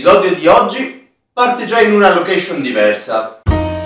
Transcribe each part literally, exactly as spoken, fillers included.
L'episodio di oggi parte già in una location diversa.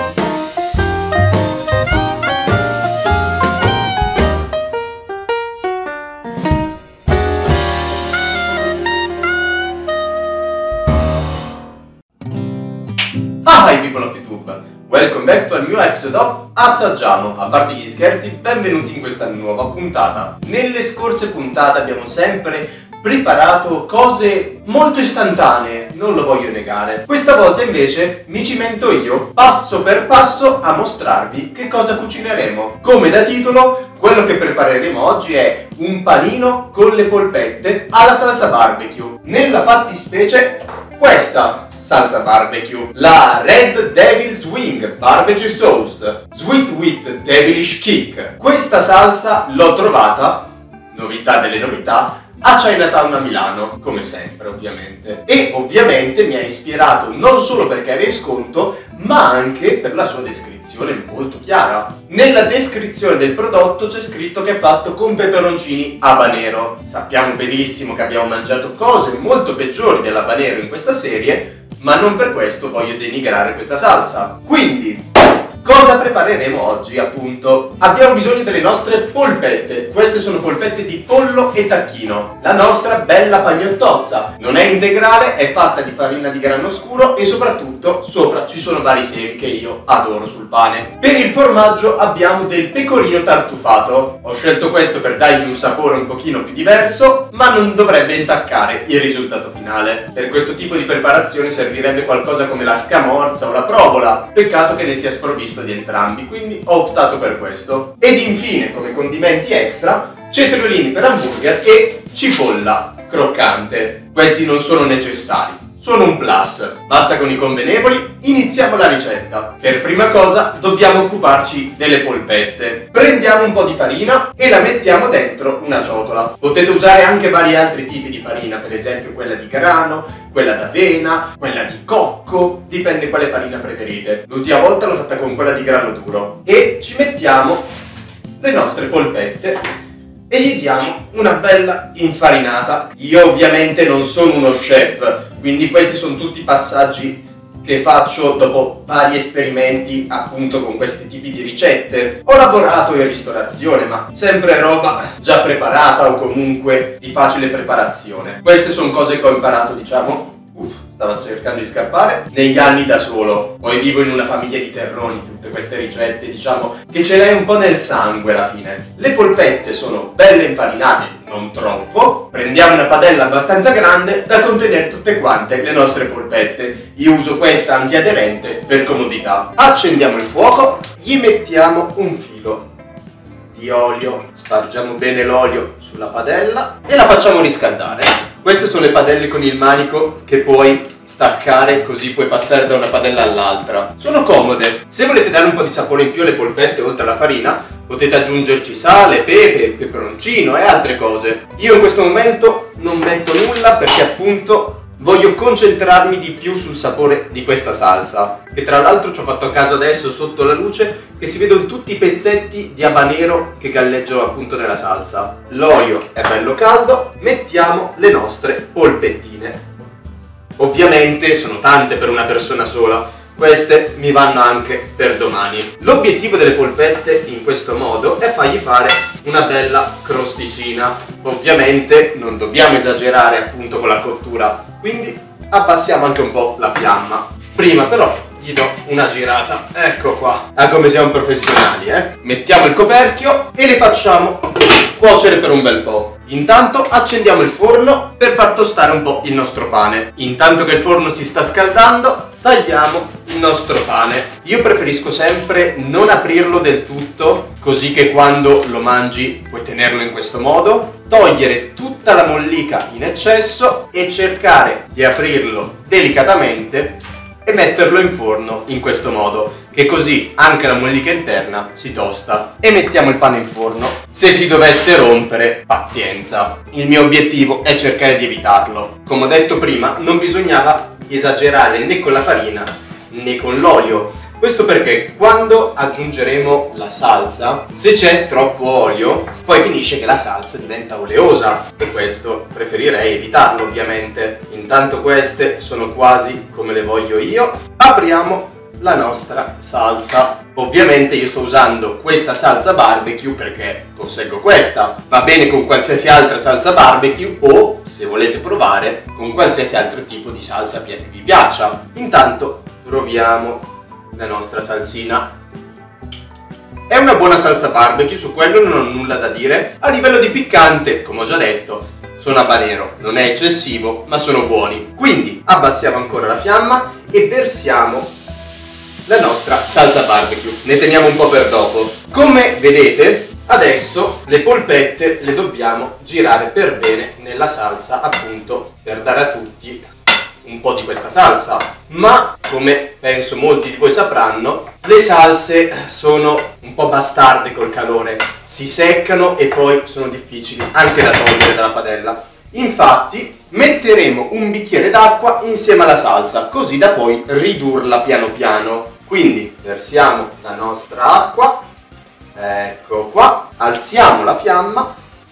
Hi people of YouTube, welcome back to a new episode of Assaggiamo. A parte gli scherzi, benvenuti in questa nuova puntata. Nelle scorse puntate abbiamo sempre preparato cose molto istantanee, non lo voglio negare. Questa volta invece mi cimento io, passo per passo, a mostrarvi che cosa cucineremo. Come da titolo, quello che prepareremo oggi è un panino con le polpette alla salsa barbecue. Nella fattispecie, questa salsa barbecue, la Red Devil's Wing Barbecue Sauce, Sweet with Devilish Kick. Questa salsa l'ho trovata, novità delle novità, a Chinatown a Milano, come sempre ovviamente. E ovviamente mi ha ispirato non solo perché era in sconto, ma anche per la sua descrizione molto chiara. Nella descrizione del prodotto c'è scritto che è fatto con peperoncini habanero. Sappiamo benissimo che abbiamo mangiato cose molto peggiori dell'habanero in questa serie, ma non per questo voglio denigrare questa salsa. Quindi, cosa prepareremo oggi, appunto? Abbiamo bisogno delle nostre polpette. Queste sono polpette di pollo e tacchino. La nostra bella pagnottozza. Non è integrale, è fatta di farina di grano scuro e soprattutto sopra ci sono vari semi che io adoro sul pane. Per il formaggio abbiamo del pecorino tartufato. Ho scelto questo per dargli un sapore un pochino più diverso, ma non dovrebbe intaccare il risultato finale. Per questo tipo di preparazione servirebbe qualcosa come la scamorza o la provola. Peccato che ne sia sprovvisto di entrambi, quindi ho optato per questo. Ed infine, come condimenti extra, cetriolini per hamburger e cipolla croccante. Questi non sono necessari, sono un plus. Basta con i convenevoli, iniziamo la ricetta. Per prima cosa dobbiamo occuparci delle polpette. Prendiamo un po' di farina e la mettiamo dentro una ciotola. Potete usare anche vari altri tipi di farina, per esempio quella di grano, quella d'avena, quella di cocco, dipende quale farina preferite. L'ultima volta l'ho fatta con quella di grano duro. E ci mettiamo le nostre polpette e gli diamo una bella infarinata. Io ovviamente non sono uno chef, quindi questi sono tutti passaggi che faccio dopo vari esperimenti appunto con questi tipi di ricette. Ho lavorato in ristorazione, ma sempre roba già preparata o comunque di facile preparazione. Queste sono cose che ho imparato, diciamo, uff, stavo cercando di scappare, negli anni da solo. Poi vivo in una famiglia di terroni, tutte queste ricette, diciamo, che ce l'hai un po' nel sangue alla fine. Le polpette sono belle infarinate, non troppo. Prendiamo una padella abbastanza grande da contenere tutte quante le nostre polpette. Io uso questa antiaderente per comodità. Accendiamo il fuoco, gli mettiamo un filo di olio, spargiamo bene l'olio sulla padella e la facciamo riscaldare. Queste sono le padelle con il manico che puoi staccare, così puoi passare da una padella all'altra. Sono comode. Se volete dare un po' di sapore in più alle polpette oltre alla farina, potete aggiungerci sale, pepe, peperoncino e altre cose. Io in questo momento non metto nulla perché appunto voglio concentrarmi di più sul sapore di questa salsa, che tra l'altro ci ho fatto a caso adesso sotto la luce, che si vedono tutti i pezzetti di habanero che galleggiano appunto nella salsa. L'olio è bello caldo, mettiamo le nostre polpettine. Ovviamente sono tante per una persona sola, queste mi vanno anche per domani. L'obiettivo delle polpette in questo modo è fargli fare una bella crosticina. Ovviamente non dobbiamo esagerare appunto con la cottura, quindi abbassiamo anche un po' la fiamma. Prima però gli do una girata, ecco qua, ah, come siamo professionali, eh? Mettiamo il coperchio e le facciamo cuocere per un bel po'. Intanto accendiamo il forno per far tostare un po' il nostro pane. Intanto che il forno si sta scaldando, tagliamo il nostro pane. Io preferisco sempre non aprirlo del tutto, così che quando lo mangi puoi tenerlo in questo modo, togliere tutta la mollica in eccesso e cercare di aprirlo delicatamente e metterlo in forno in questo modo, che così anche la mollica interna si tosta. E mettiamo il pane in forno. Se si dovesse rompere, pazienza. Il mio obiettivo è cercare di evitarlo. Come ho detto prima, non bisognava esagerare né con la farina né con l'olio. Questo perché quando aggiungeremo la salsa, se c'è troppo olio, poi finisce che la salsa diventa oleosa. Per questo preferirei evitarlo, ovviamente. Intanto queste sono quasi come le voglio io. Apriamo la nostra salsa. Ovviamente io sto usando questa salsa barbecue perché posseggo questa. Va bene con qualsiasi altra salsa barbecue o, se volete provare, con qualsiasi altro tipo di salsa che vi piaccia. Intanto proviamo la nostra salsina. È una buona salsa barbecue, su quello non ho nulla da dire. A livello di piccante, come ho già detto, sono habanero, non è eccessivo, ma sono buoni. Quindi abbassiamo ancora la fiamma e versiamo la nostra salsa barbecue. Ne teniamo un po' per dopo. Come vedete, adesso le polpette le dobbiamo girare per bene nella salsa, appunto per dare a tutti un po' di questa salsa. Ma come penso molti di voi sapranno, le salse sono un po' bastarde col calore, si seccano e poi sono difficili anche da togliere dalla padella. Infatti metteremo un bicchiere d'acqua insieme alla salsa, così da poi ridurla piano piano. Quindi versiamo la nostra acqua, ecco qua, alziamo la fiamma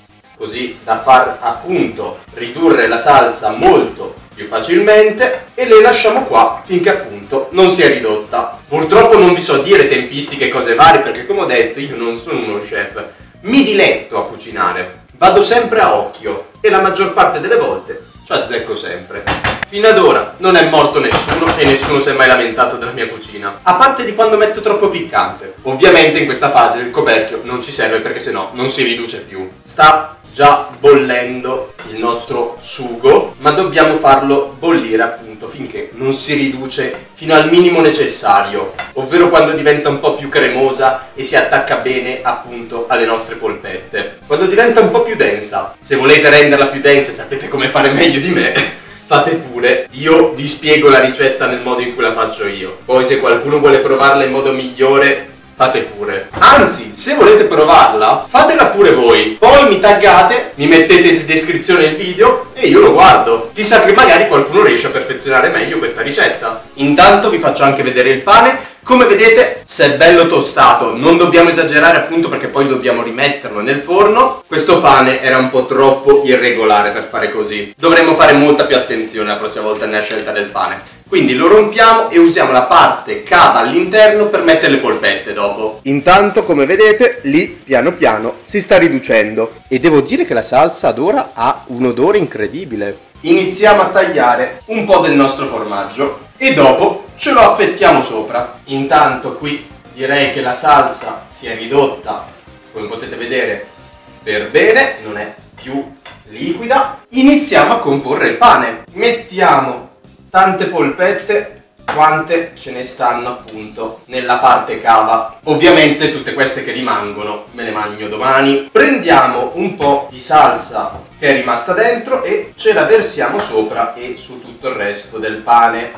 così da far appunto ridurre la salsa molto più facilmente e le lasciamo qua finché appunto non si è ridotta. Purtroppo non vi so dire tempistiche e cose varie perché, come ho detto, io non sono uno chef, mi diletto a cucinare, vado sempre a occhio e la maggior parte delle volte ci azzecco sempre. Fino ad ora non è morto nessuno e nessuno si è mai lamentato della mia cucina, a parte di quando metto troppo piccante. Ovviamente in questa fase il coperchio non ci serve perché sennò non si riduce più. Sta già bollendo il nostro sugo, ma dobbiamo farlo bollire appunto finché non si riduce fino al minimo necessario, ovvero quando diventa un po' più cremosa e si attacca bene appunto alle nostre polpette. Quando diventa un po' più densa, se volete renderla più densa e sapete come fare meglio di me, fate pure, io vi spiego la ricetta nel modo in cui la faccio io. Poi se qualcuno vuole provarla in modo migliore, fate pure. Anzi, se volete provarla, fatela pure voi. Poi mi taggate, mi mettete in descrizione il video e io lo guardo. Chissà che magari qualcuno riesce a perfezionare meglio questa ricetta. Intanto vi faccio anche vedere il pane. Come vedete, se è bello tostato, non dobbiamo esagerare appunto perché poi dobbiamo rimetterlo nel forno. Questo pane era un po' troppo irregolare per fare così. Dovremmo fare molta più attenzione la prossima volta nella scelta del pane. Quindi lo rompiamo e usiamo la parte cava all'interno per mettere le polpette dopo. Intanto, come vedete, lì piano piano si sta riducendo. E devo dire che la salsa ad ora ha un odore incredibile. Iniziamo a tagliare un po' del nostro formaggio e dopo ce lo affettiamo sopra. Intanto qui direi che la salsa si è ridotta, come potete vedere, per bene, non è più liquida. Iniziamo a comporre il pane. Mettiamo tante polpette quante ce ne stanno appunto nella parte cava. Ovviamente tutte queste che rimangono me le mangio domani. Prendiamo un po' di salsa che è rimasta dentro e ce la versiamo sopra e su tutto il resto del pane.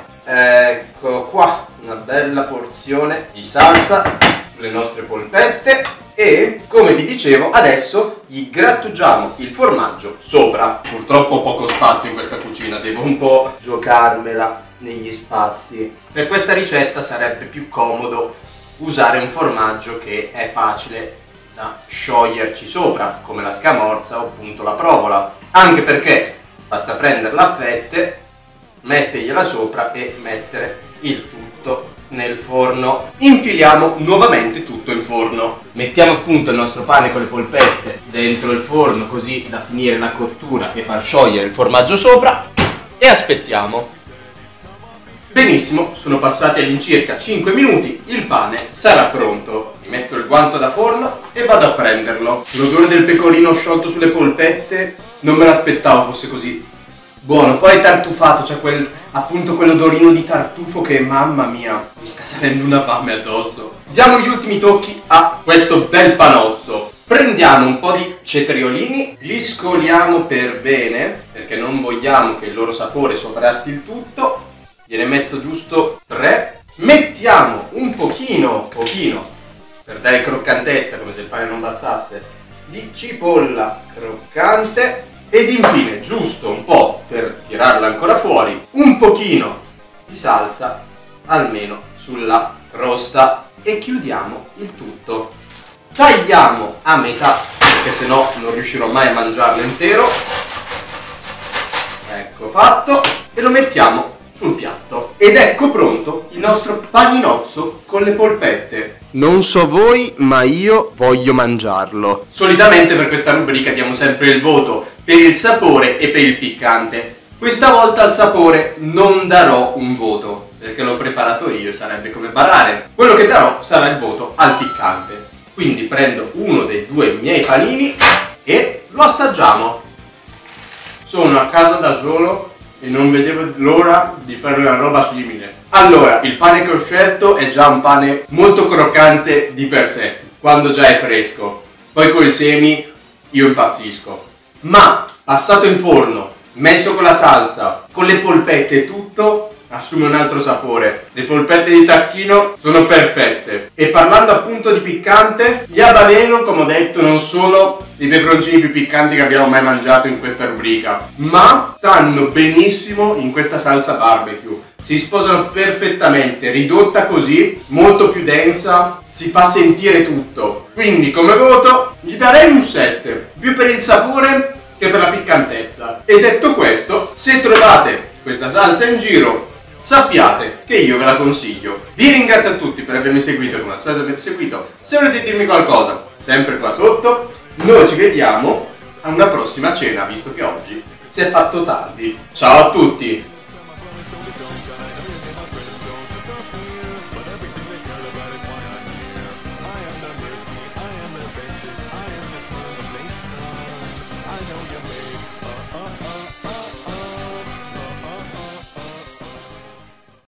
Ecco qua, una bella porzione di salsa sulle nostre polpette. E, come vi dicevo, adesso gli grattugiamo il formaggio sopra. Purtroppo ho poco spazio in questa cucina, devo un po' giocarmela negli spazi. Per questa ricetta sarebbe più comodo usare un formaggio che è facile da scioglierci sopra, come la scamorza o appunto la provola. Anche perché basta prenderla a fette, mettergliela sopra e mettere il tutto nel forno. Infiliamo nuovamente tutto in forno. Mettiamo appunto il nostro pane con le polpette dentro il forno così da finire la cottura e far sciogliere il formaggio sopra e aspettiamo. Benissimo, sono passati all'incirca cinque minuti, il pane sarà pronto. Mi metto il guanto da forno e vado a prenderlo. L'odore del pecorino sciolto sulle polpette non me l'aspettavo fosse così buono. Poi è tartufato, c'è quel, appunto quell'odorino di tartufo che, mamma mia, mi sta salendo una fame addosso. Diamo gli ultimi tocchi a questo bel panozzo. Prendiamo un po' di cetriolini, li scoliamo per bene perché non vogliamo che il loro sapore sovrasti il tutto. Gliene metto giusto tre. Mettiamo un pochino, pochino, per dare croccantezza, come se il pane non bastasse, di cipolla croccante. Ed infine, giusto un po' per tirarla ancora fuori, un pochino di salsa, almeno sulla crosta e chiudiamo il tutto. Tagliamo a metà, perché sennò non riuscirò mai a mangiarlo intero. Ecco fatto, e lo mettiamo sul piatto. Ed ecco pronto il nostro paninozzo con le polpette. Non so voi, ma io voglio mangiarlo. Solitamente per questa rubrica diamo sempre il voto per il sapore e per il piccante. Questa volta al sapore non darò un voto, perché l'ho preparato io, sarebbe come barare. Quello che darò sarà il voto al piccante. Quindi prendo uno dei due miei panini e lo assaggiamo. Sono a casa da solo e non vedevo l'ora di fare una roba simile. Allora, il pane che ho scelto è già un pane molto croccante di per sé, quando già è fresco. Poi con i semi io impazzisco. Ma passato in forno, messo con la salsa, con le polpette e tutto, assume un altro sapore. Le polpette di tacchino sono perfette. E parlando appunto di piccante, gli habanero, come ho detto, non sono i peperoncini più piccanti che abbiamo mai mangiato in questa rubrica, ma stanno benissimo in questa salsa barbecue. Si sposano perfettamente, ridotta così, molto più densa, si fa sentire tutto. Quindi come voto gli darei un sette, più per il sapore che per la piccantezza. E detto questo, se trovate questa salsa in giro, sappiate che io ve la consiglio. Vi ringrazio a tutti per avermi seguito, come al solito avete seguito. Se volete dirmi qualcosa, sempre qua sotto. Noi ci vediamo a una prossima cena, visto che oggi si è fatto tardi. Ciao a tutti!